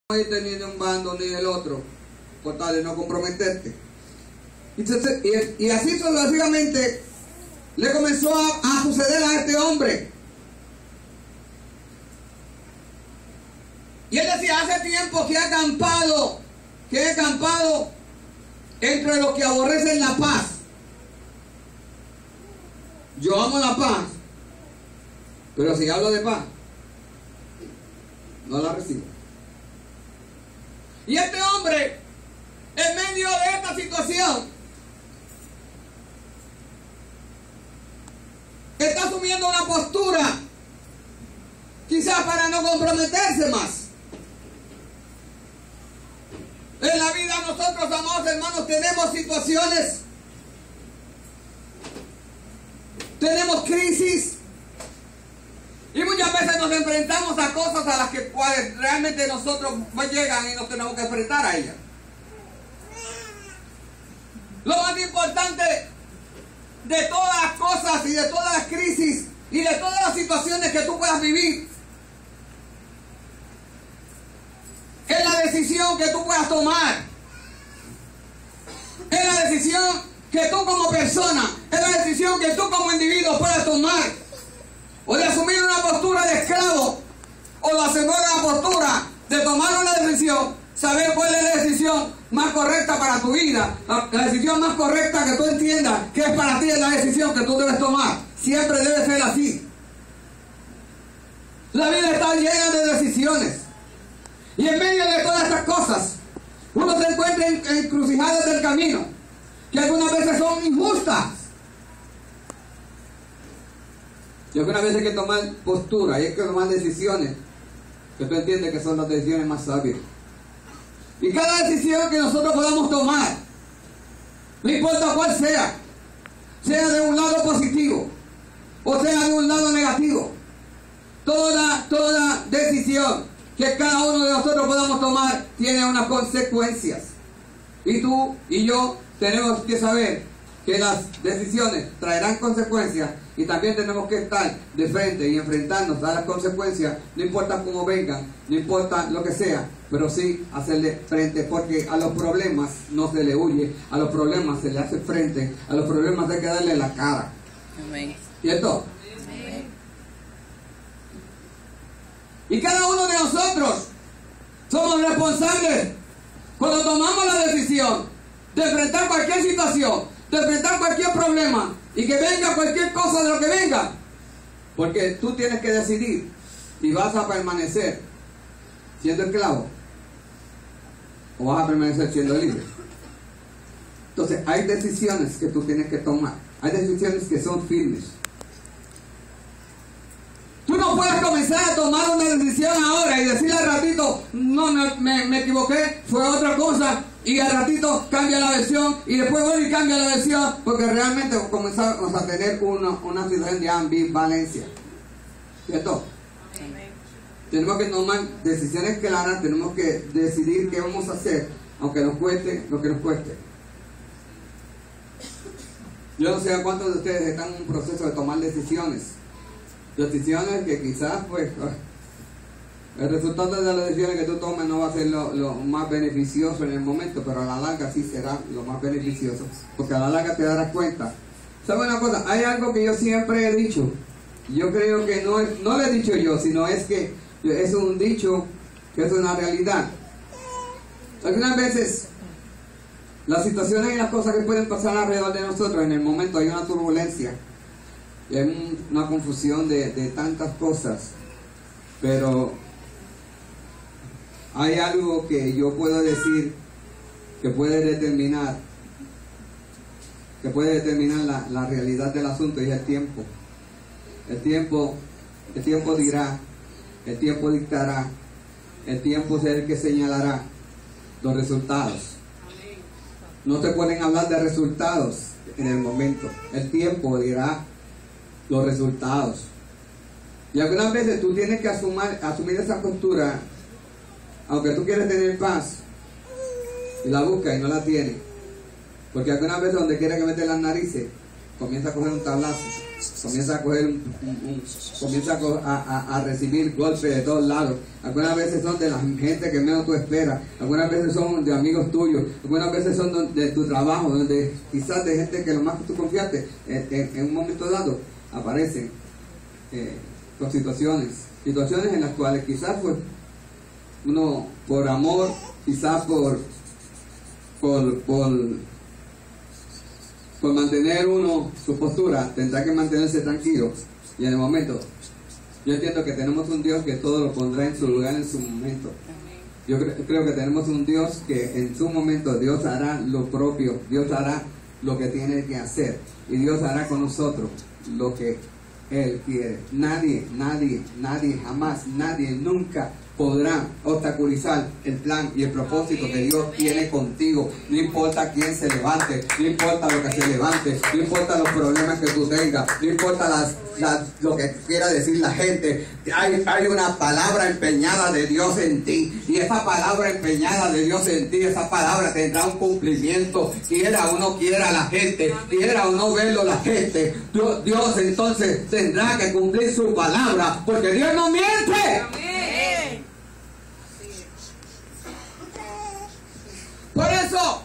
irte ni de un bando ni del otro, por tal de no comprometerte. Y así sucesivamente le comenzó a suceder a este hombre. Y él decía: hace tiempo que he acampado entre los que aborrecen la paz. Yo amo la paz, pero si hablo de paz, no la recibo. Y este hombre, en medio de esta situación, está asumiendo una postura, quizás para no comprometerse más. En la vida nosotros, amados hermanos, tenemos situaciones, tenemos crisis, y muchas veces nos enfrentamos a cosas a las que realmente nosotros llegan y nos tenemos que enfrentar a ellas. Lo más importante de todas las cosas y de todas las crisis y de todas las situaciones que tú puedas vivir es la decisión que tú puedas tomar. Es la decisión que tú como persona, es la decisión que tú como individuo puedas tomar. O de asumir una postura de esclavo, o de asumir una postura de tomar una decisión, saber cuál es la decisión más correcta para tu vida, la decisión más correcta que tú entiendas que es para ti, es la decisión que tú debes tomar. Siempre debe ser así. La vida está llena de decisiones, y en medio de todas estas cosas uno se encuentra en encrucijadas del camino que algunas veces son injustas. Y algunas veces hay que tomar postura, y hay que tomar decisiones que tú entiendes que son las decisiones más sabias. Y cada decisión que nosotros podamos tomar, no importa cuál sea de un lado positivo o sea de un lado negativo, toda decisión que cada uno de nosotros podamos tomar tiene unas consecuencias. Y tú y yo tenemos que saber que las decisiones traerán consecuencias, y también tenemos que estar de frente y enfrentarnos a las consecuencias, no importa cómo vengan, no importa lo que sea, pero sí hacerle frente, porque a los problemas no se le huye, a los problemas se le hace frente, a los problemas hay que darle la cara. Amén. ¿Cierto? Amén. Y cada uno de nosotros somos responsables cuando tomamos la decisión de enfrentar cualquier situación, de enfrentar cualquier problema, y que venga cualquier cosa de lo que venga, porque tú tienes que decidir si vas a permanecer siendo esclavo o vas a permanecer siendo libre. Entonces hay decisiones que tú tienes que tomar, hay decisiones que son firmes. Tú no puedes comenzar a tomar una decisión ahora y decirle al ratito: no, me equivoqué, fue otra cosa, y al ratito cambia la versión, y después vuelve y cambia la versión, porque realmente comenzamos a tener una situación de ambivalencia. ¿Cierto? Amén. Tenemos que tomar decisiones claras, tenemos que decidir qué vamos a hacer, aunque nos cueste lo que nos cueste. Yo no sé a cuántos de ustedes están en un proceso de tomar decisiones que quizás pues el resultado de las decisiones que tú tomes no va a ser lo más beneficioso en el momento, pero a la larga sí será lo más beneficioso, porque a la larga te darás cuenta. ¿Sabes una cosa? Hay algo que yo siempre he dicho, yo creo que no lo he dicho yo, sino es que es un dicho que es una realidad. Algunas veces las situaciones y las cosas que pueden pasar alrededor de nosotros, en el momento hay una turbulencia y hay una confusión de tantas cosas, pero hay algo que yo puedo decir que puede determinar la realidad del asunto, y es el tiempo. El tiempo dirá, el tiempo dictará, el tiempo será el que señalará los resultados. No te pueden hablar de resultados en el momento, el tiempo dirá los resultados. Y algunas veces tú tienes que asumir esa postura, aunque tú quieres tener paz y la buscas y no la tienes, porque algunas veces donde quiera que metes las narices comienza a coger un tablazo, comienza a coger a recibir golpes de todos lados. Algunas veces son de la gente que menos tú esperas, algunas veces son de amigos tuyos, algunas veces son de tu trabajo, donde quizás de gente que lo más que tú confiaste, en un momento dado aparecen con situaciones en las cuales quizás pues uno por amor, quizás por mantener uno su postura, tendrá que mantenerse tranquilo. Y en el momento, yo entiendo que tenemos un Dios que todo lo pondrá en su lugar en su momento. Yo creo que tenemos un Dios que en su momento Dios hará lo propio, Dios hará lo que tiene que hacer, y Dios hará con nosotros lo que Él quiere. Nadie, jamás, nadie, nunca podrá obstaculizar el plan y el propósito que Dios tiene contigo. No importa quién se levante, no importa lo que se levante, no importa los problemas que tú tengas, no importa lo que quiera decir la gente. Hay una palabra empeñada de Dios en ti, y esa palabra empeñada de Dios en ti, esa palabra tendrá un cumplimiento, quiera o no quiera la gente, quiera o no verlo la gente. Dios entonces tendrá que cumplir su palabra, porque Dios no miente. Por eso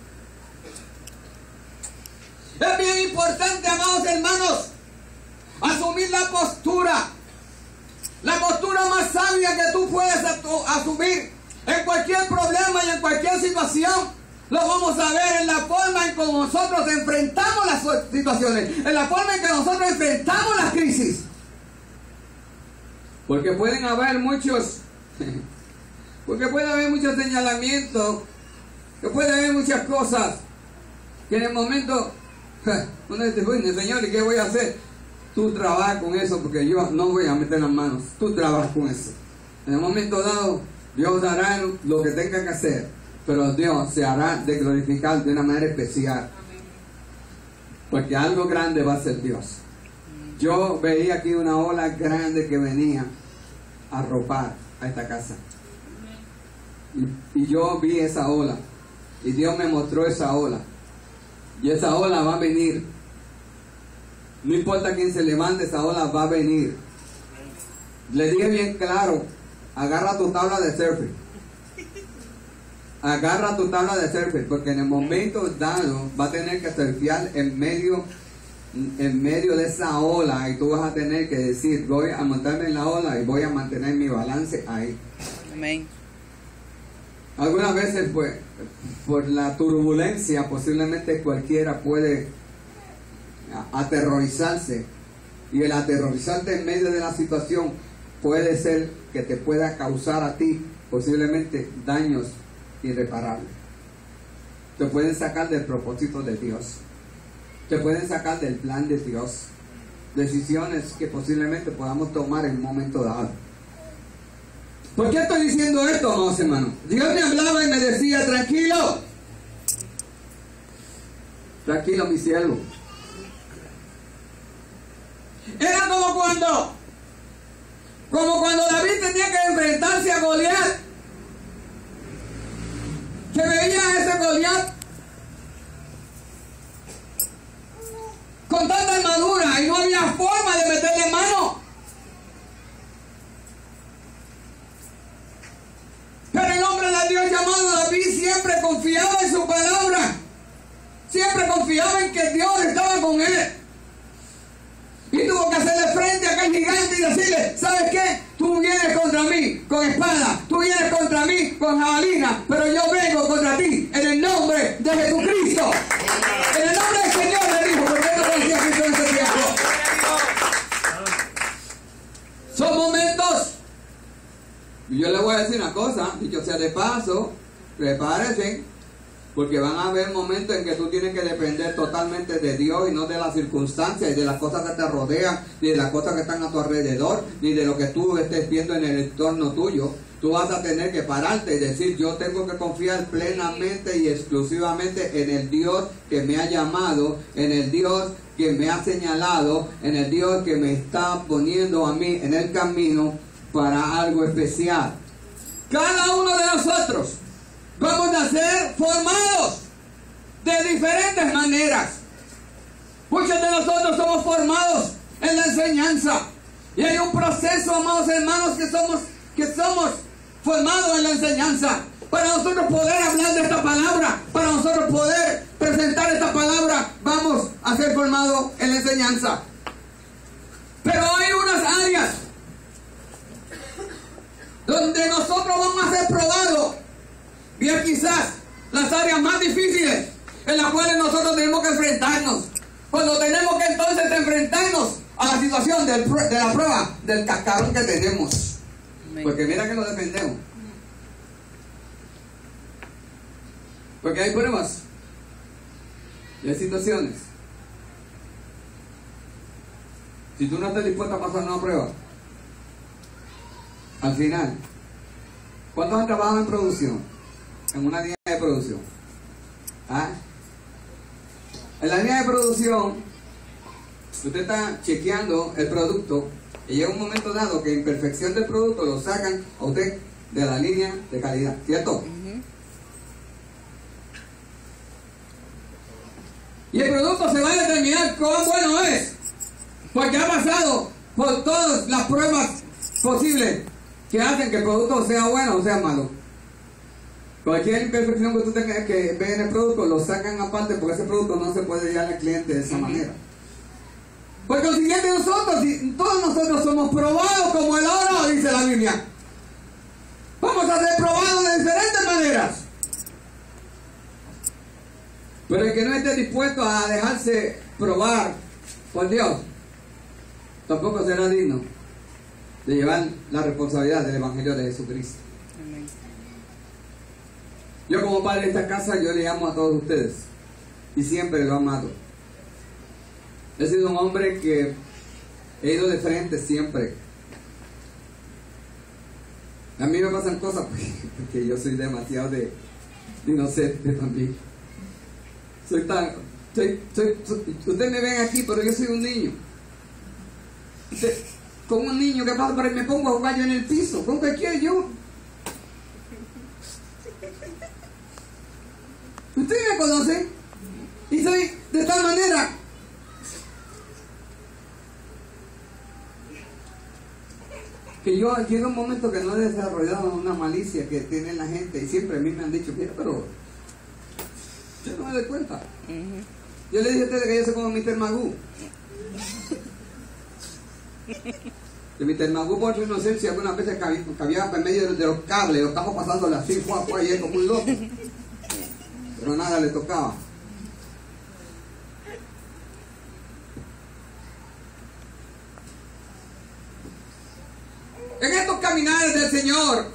es bien importante, amados hermanos, asumir la postura más sabia que tú puedes asumir en cualquier problema y en cualquier situación. Lo vamos a ver en la forma en que nosotros enfrentamos las situaciones, en la forma en que nosotros enfrentamos las crisis. Porque pueden haber muchos señalamientos, que puede haber muchas cosas que en el momento uno dice, bueno, Señor, ¿y qué voy a hacer? Tú trabajas con eso, porque yo no voy a meter las manos. Tú trabajas con eso. En el momento dado, Dios hará lo que tenga que hacer, pero Dios se hará de glorificar de una manera especial, porque algo grande va a ser Dios. Yo veía aquí una ola grande que venía a arropar a esta casa, y yo vi esa ola, y Dios me mostró esa ola, y esa ola va a venir. No importa quién se levante, esa ola va a venir. Le dije bien claro, agarra tu tabla de surfing. Agarra tu tabla de surfing, porque en el momento dado va a tener que surfear en medio de esa ola, y tú vas a tener que decir, voy a montarme en la ola y voy a mantener mi balance ahí. Amén. Algunas veces, pues, por la turbulencia, posiblemente cualquiera puede aterrorizarse, y el aterrorizarte en medio de la situación puede ser que te pueda causar a ti posiblemente daños irreparables. Te pueden sacar del propósito de Dios, te pueden sacar del plan de Dios, decisiones que posiblemente podamos tomar en un momento dado. ¿Por qué estoy diciendo esto, amados hermanos? Dios me hablaba y me decía, tranquilo, mi siervo. Era como cuando David tenía que enfrentarse a Goliat, que veía a ese Goliat con tanta armadura y no había forma de meterle mano. Pero el hombre de Dios llamado David siempre confiaba en su palabra, siempre confiaba en que Dios estaba con él. Y tuvo que hacerle frente a aquel gigante y decirle, ¿sabes qué? Tú vienes contra mí con espada, tú vienes contra mí con jabalina, pero yo vengo contra ti en el nombre de Jesucristo. En el nombre del Señor, le dijo, porque él no conocía a Cristo en ese tiempo. Son momentos, y yo le voy a decir una cosa, dicho sea de paso, prepárense, porque van a haber momentos en que tú tienes que depender totalmente de Dios y no de las circunstancias y de las cosas que te rodean, ni de las cosas que están a tu alrededor, ni de lo que tú estés viendo en el entorno tuyo. Tú vas a tener que pararte y decir, yo tengo que confiar plenamente y exclusivamente en el Dios que me ha llamado, en el Dios que me ha señalado, en el Dios que me está poniendo a mí en el camino para algo especial. Cada uno de nosotros vamos a ser formados de diferentes maneras. Muchos de nosotros somos formados en la enseñanza. Y hay un proceso, amados hermanos, que somos formados en la enseñanza. Para nosotros poder hablar de esta palabra, para nosotros poder presentar esta palabra, vamos a ser formados en la enseñanza. Pero hay unas áreas donde nosotros vamos a ser probados. Y es quizás las áreas más difíciles en las cuales nosotros tenemos que enfrentarnos. Cuando tenemos que entonces enfrentarnos a la situación de la prueba del cascarón que tenemos. Porque mira que lo defendemos. Porque hay pruebas y hay situaciones. Si tú no estás dispuesto a pasar una prueba, al final, ¿cuántos han trabajado en producción? En una línea de producción. ¿Ah? En la línea de producción, usted está chequeando el producto y llega un momento dado que imperfección del producto lo sacan a usted de la línea de calidad, ¿cierto? Y el producto se va a determinar cuán bueno es, porque ha pasado por todas las pruebas posibles que hacen que el producto sea bueno o sea malo. Cualquier imperfección que tú tengas que ver en el producto lo sacan aparte, porque ese producto no se puede dar al cliente de esa manera. Por consiguiente, todos nosotros somos probados como el oro, dice la Biblia. Vamos a ser probados de diferentes maneras. Pero el que no esté dispuesto a dejarse probar por Dios, tampoco será digno de llevar la responsabilidad del Evangelio de Jesucristo. Amén. Yo como padre de esta casa, yo le amo a todos ustedes y siempre lo he amado. He sido un hombre que he ido de frente siempre. A mí me pasan cosas porque yo soy demasiado de inocente también. Ustedes me ven aquí, pero yo soy un niño. Como un niño que pasa por ahí, me pongo a jugar yo en el piso, con cualquiera yo. Ustedes me conocen y soy de tal manera que yo llega un momento que no he desarrollado una malicia que tiene la gente y siempre a mí me han dicho, mira, pero yo no me doy cuenta. Yo le dije a ustedes que yo soy como Mr. Magoo. Que Mr. Magoo, por su inocencia, algunas veces cabía en medio de los cables, lo estamos pasándole así, y él como un loco. Pero nada le tocaba. En estos caminares del Señor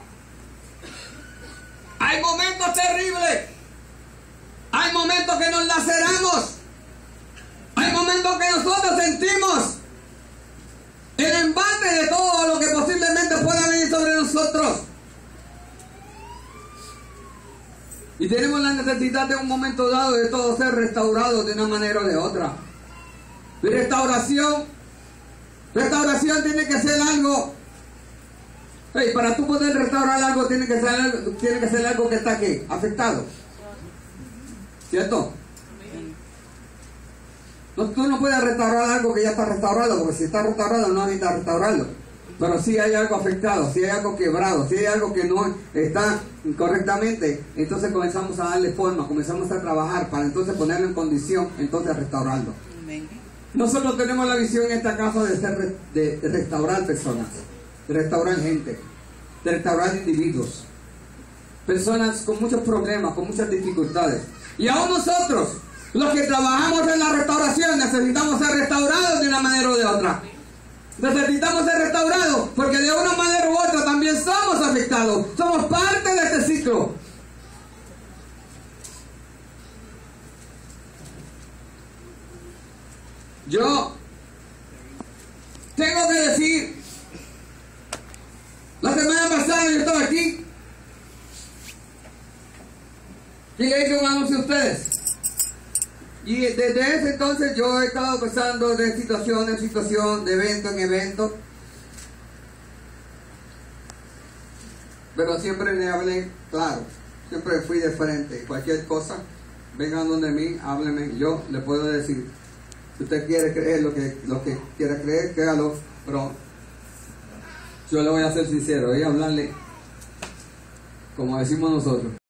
hay momentos terribles. Hay momentos que nos laceramos. Hay momentos que nosotros sentimos el embate de todo lo que posiblemente pueda venir sobre nosotros. Y tenemos la necesidad de un momento dado de todo ser restaurado de una manera o de otra. Y restauración tiene que ser algo. Para tú poder restaurar algo tiene que ser algo que está aquí, afectado. ¿Cierto? No, tú no puedes restaurar algo que ya está restaurado, porque si está restaurado no necesitas restaurarlo. Pero si hay algo afectado, si hay algo quebrado, si hay algo que no está correctamente, entonces comenzamos a darle forma, comenzamos a trabajar para entonces ponerlo en condición, entonces restaurarlo. Amén. Nosotros tenemos la visión en esta casa de restaurar personas, de restaurar gente, de restaurar individuos, personas con muchos problemas, con muchas dificultades. Y aún nosotros, los que trabajamos en la restauración, necesitamos ser restaurados de una manera o de otra. Necesitamos ser restaurados porque de una manera u otra también somos afectados. Somos parte de este ciclo. Yo tengo que decir, la semana pasada yo estaba aquí y le hice un anuncio a ustedes. Y desde ese entonces yo he estado pasando de situación en situación, de evento en evento. Pero siempre le hablé claro, siempre fui de frente. Cualquier cosa, vengan donde mí, háblenme, yo le puedo decir Si usted quiere creer lo que quiera creer, créalo, pero yo le voy a ser sincero, voy a hablarle como decimos nosotros.